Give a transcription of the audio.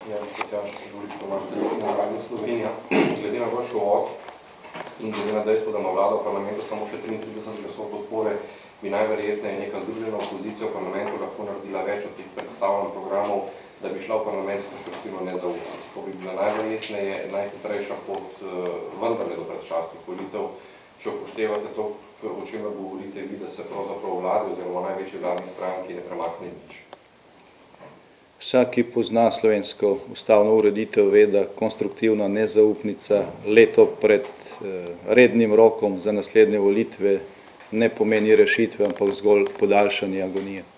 Ja, gospod Janš, govorite Tomaž Cestin na Radio Slovenija. Glede na vaš uvod in glede na dejstvo, da ima vlada v parlamentu samo še 33 glasov podpore, bi najverjetneje neka združena opozicija v parlamentu lahko naredila več od teh predstavljenih programov, da bi šla v parlament s konstruktivno nezaupnico. To bi bila najverjetneje najhitrejša pot vendarle do predčasnih volitev, če upoštevate to, o čemer govorite vi, da se pravzaprav vladi oziroma največji vladni stranki ne premakne nič. Vsak, ki pozna slovensko ustavno ureditev, ve, da konstruktivna nezaupnica leto pred rednim rokom za naslednje volitve ne pomeni rešitve, ampak zgolj podaljšanje agonije.